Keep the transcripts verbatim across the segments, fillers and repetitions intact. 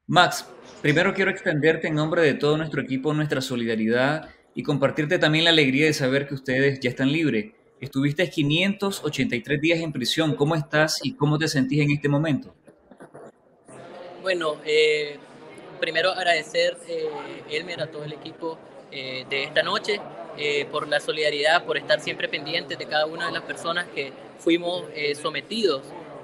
Max, primero quiero extenderte en nombre de todo nuestro equipo nuestra solidaridad y compartirte también la alegría de saber que ustedes ya están libres. Estuviste quinientos ochenta y tres días en prisión. ¿Cómo estás y cómo te sentís en este momento? Bueno, eh, primero agradecer, eh, Elmer, a todo el equipo eh, de esta noche eh, por la solidaridad, por estar siempre pendientes de cada una de las personas que fuimos eh, sometidos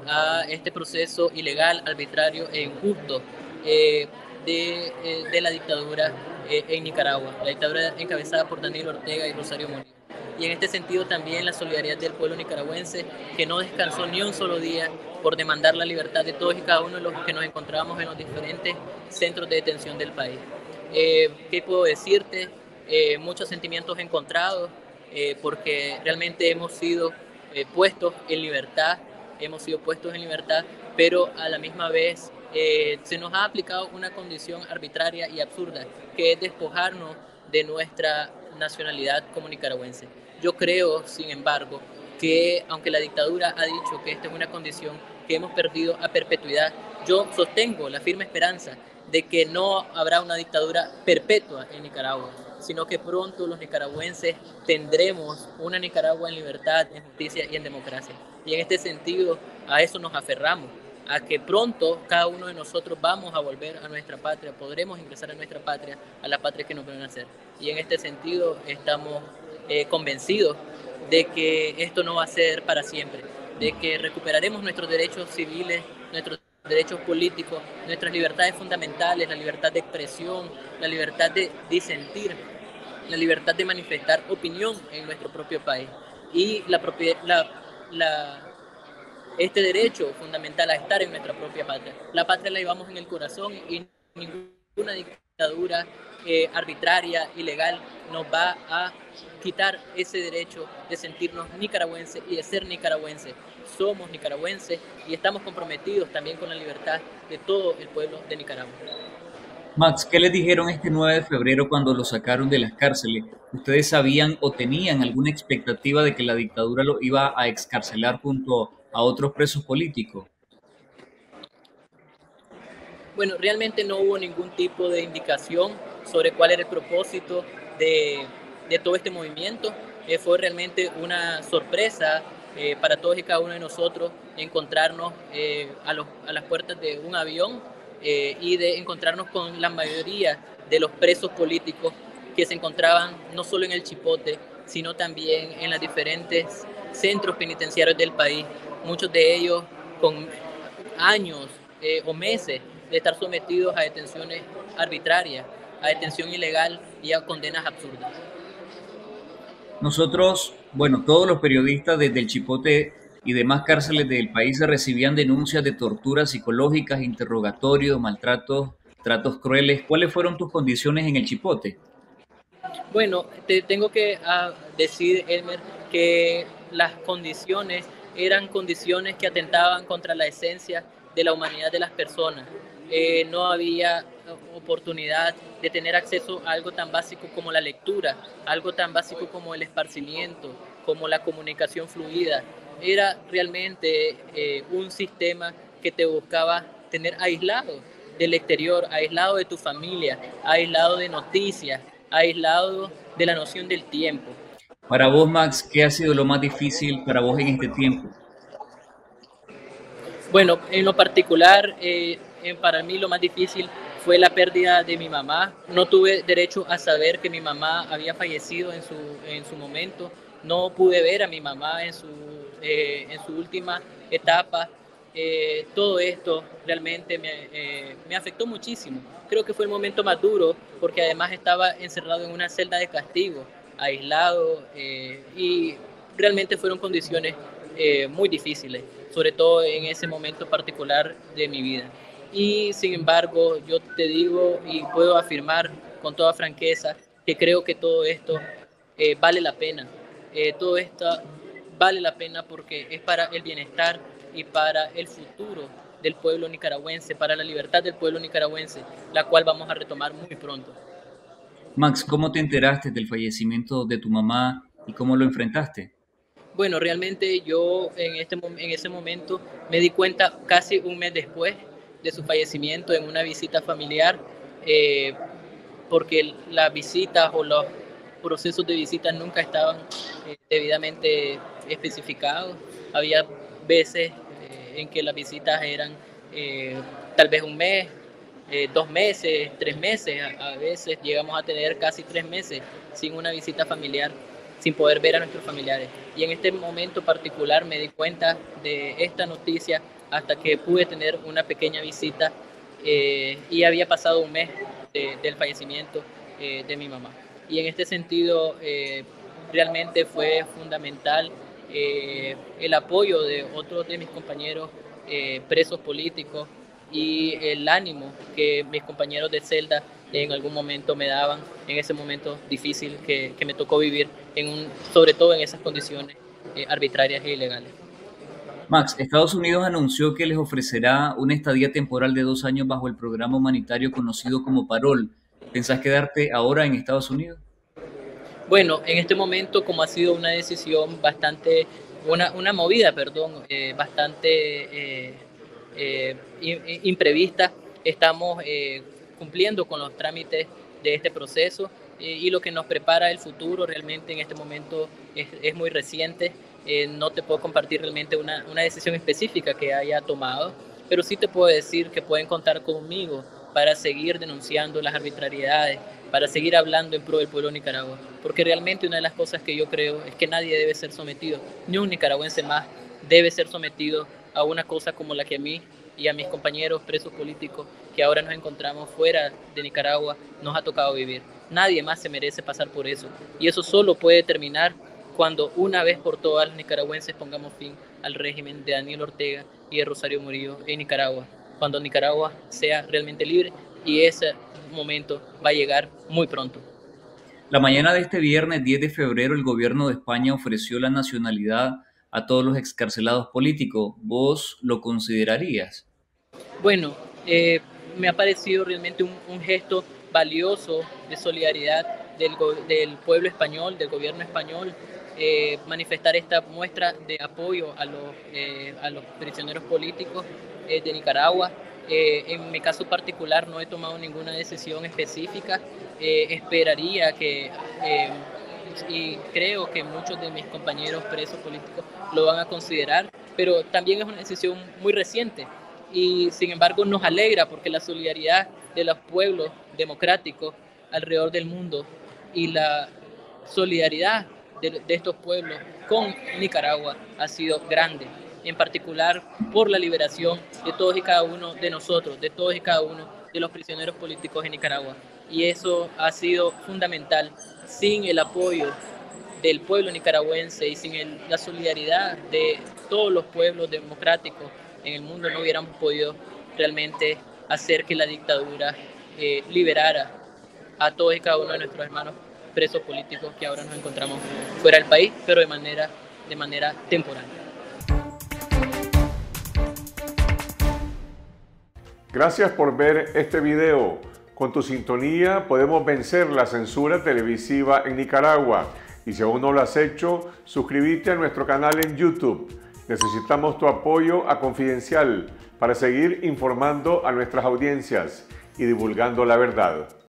a este proceso ilegal, arbitrario e injusto eh, de, eh, de, la dictadura eh, en Nicaragua, la dictadura encabezada por Daniel Ortega y Rosario Murillo. Y en este sentido también la solidaridad del pueblo nicaragüense, que no descansó ni un solo día por demandar la libertad de todos y cada uno de los que nos encontramos en los diferentes centros de detención del país. Eh, ¿Qué puedo decirte? Eh, muchos sentimientos encontrados, eh, porque realmente hemos sido eh, puestos en libertad, hemos sido puestos en libertad, pero a la misma vez eh, se nos ha aplicado una condición arbitraria y absurda, que es despojarnos de nuestra nacionalidad como nicaragüense. Yo creo, sin embargo, que aunque la dictadura ha dicho que esta es una condición que hemos perdido a perpetuidad, yo sostengo la firme esperanza de que no habrá una dictadura perpetua en Nicaragua, sino que pronto los nicaragüenses tendremos una Nicaragua en libertad, en justicia y en democracia. Y en este sentido, a eso nos aferramos, a que pronto cada uno de nosotros vamos a volver a nuestra patria, podremos ingresar a nuestra patria, a la patria que nos ven a hacer. Y en este sentido estamos eh, convencidos de que esto no va a ser para siempre, de que recuperaremos nuestros derechos civiles, nuestros derechos políticos, nuestras libertades fundamentales, la libertad de expresión, la libertad de disentir, la libertad de manifestar opinión en nuestro propio país y la, la, la este derecho fundamental a estar en nuestra propia patria. La patria la llevamos en el corazón y ninguna dictadura eh, arbitraria, ilegal, nos va a quitar ese derecho de sentirnos nicaragüenses y de ser nicaragüenses. Somos nicaragüenses y estamos comprometidos también con la libertad de todo el pueblo de Nicaragua. Max, ¿qué les dijeron este nueve de febrero cuando lo sacaron de las cárceles? ¿Ustedes sabían o tenían alguna expectativa de que la dictadura lo iba a excarcelar junto a otros presos políticos? Bueno, realmente no hubo ningún tipo de indicación sobre cuál era el propósito de, de todo este movimiento. Eh, fue realmente una sorpresa eh, para todos y cada uno de nosotros encontrarnos eh, a, los, a las puertas de un avión eh, y de encontrarnos con la mayoría de los presos políticos que se encontraban no solo en el Chipote, sino también en los diferentes centros penitenciarios del país, muchos de ellos con años eh, o meses de estar sometidos a detenciones arbitrarias, a detención ilegal y a condenas absurdas. Nosotros, bueno, todos los periodistas desde el Chipote y demás cárceles del país se recibían denuncias de torturas psicológicas, interrogatorios, maltratos, tratos crueles. ¿Cuáles fueron tus condiciones en el Chipote? Bueno, te tengo que uh, decir, Elmer, que las condiciones eran condiciones que atentaban contra la esencia de la humanidad de las personas. Eh, no había oportunidad de tener acceso a algo tan básico como la lectura, algo tan básico como el esparcimiento, como la comunicación fluida. Era realmente eh, un sistema que te buscaba tener aislado del exterior, aislado de tu familia, aislado de noticias, aislado de la noción del tiempo. Para vos, Max, ¿qué ha sido lo más difícil para vos en este tiempo? Bueno, en lo particular, eh, para mí lo más difícil fue la pérdida de mi mamá. No tuve derecho a saber que mi mamá había fallecido en su, en su momento. No pude ver a mi mamá en su, eh, en su última etapa. Eh, todo esto realmente me, eh, me afectó muchísimo. Creo que fue el momento más duro porque además estaba encerrado en una celda de castigo, aislado, eh, y realmente fueron condiciones eh, muy difíciles, sobre todo en ese momento particular de mi vida. Y sin embargo, yo te digo y puedo afirmar con toda franqueza que creo que todo esto eh, vale la pena. Eh, todo esto vale la pena porque es para el bienestar y para el futuro del pueblo nicaragüense, para la libertad del pueblo nicaragüense, la cual vamos a retomar muy pronto. Max, ¿cómo te enteraste del fallecimiento de tu mamá y cómo lo enfrentaste? Bueno, realmente yo en, este, en ese momento me di cuenta casi un mes después. de su fallecimiento en una visita familiar, eh, porque las visitas o los procesos de visita nunca estaban eh, debidamente especificados. Había veces eh, en que las visitas eran eh, tal vez un mes, eh, dos meses, tres meses, a, a veces llegamos a tener casi tres meses sin una visita familiar, sin poder ver a nuestros familiares. Y en este momento particular me di cuenta de esta noticia hasta que pude tener una pequeña visita eh, y había pasado un mes de, del fallecimiento eh, de mi mamá. Y en este sentido eh, realmente fue fundamental eh, el apoyo de otros de mis compañeros eh, presos políticos y el ánimo que mis compañeros de celda en algún momento me daban en ese momento difícil que, que me tocó vivir, en un, sobre todo en esas condiciones eh, arbitrarias e ilegales. Max, Estados Unidos anunció que les ofrecerá una estadía temporal de dos años bajo el programa humanitario conocido como Parol. ¿Pensás quedarte ahora en Estados Unidos? Bueno, en este momento, como ha sido una decisión bastante, una, una movida, perdón, eh, bastante eh, eh, imprevista, estamos eh, cumpliendo con los trámites de este proceso eh, y lo que nos prepara el futuro realmente en este momento es, es muy reciente. Eh, no te puedo compartir realmente una, una decisión específica que haya tomado, pero sí te puedo decir que pueden contar conmigo para seguir denunciando las arbitrariedades, para seguir hablando en pro del pueblo de Nicaragua, porque realmente una de las cosas que yo creo es que nadie debe ser sometido, ni un nicaragüense más debe ser sometido a una cosa como la que a mí y a mis compañeros presos políticos que ahora nos encontramos fuera de Nicaragua nos ha tocado vivir. Nadie más se merece pasar por eso, y eso solo puede terminar cuando una vez por todas los nicaragüenses pongamos fin al régimen de Daniel Ortega y de Rosario Murillo en Nicaragua, cuando Nicaragua sea realmente libre, y ese momento va a llegar muy pronto. La mañana de este viernes diez de febrero el gobierno de España ofreció la nacionalidad a todos los excarcelados políticos. ¿Vos lo considerarías? Bueno, eh, me ha parecido realmente un, un gesto valioso de solidaridad del, del pueblo español, del gobierno español, eh, manifestar esta muestra de apoyo a los, eh, a los prisioneros políticos eh, de Nicaragua. Eh, en mi caso particular no he tomado ninguna decisión específica. Eh, esperaría que, eh, y creo que muchos de mis compañeros presos políticos lo van a considerar, pero también es una decisión muy reciente. Y sin embargo nos alegra porque la solidaridad de los pueblos democráticos alrededor del mundo y la solidaridad de, de estos pueblos con Nicaragua ha sido grande, en particular por la liberación de todos y cada uno de nosotros, de todos y cada uno de los prisioneros políticos en Nicaragua. Y eso ha sido fundamental. Sin el apoyo del pueblo nicaragüense y sin el, la solidaridad de todos los pueblos democráticos en el mundo no hubiéramos podido realmente hacer que la dictadura eh, liberara a todos y cada uno de nuestros hermanos presos políticos que ahora nos encontramos fuera del país, pero de manera, de manera temporal. Gracias por ver este video. Con tu sintonía podemos vencer la censura televisiva en Nicaragua. Y si aún no lo has hecho, suscríbete a nuestro canal en YouTube. Necesitamos tu apoyo a Confidencial para seguir informando a nuestras audiencias y divulgando la verdad.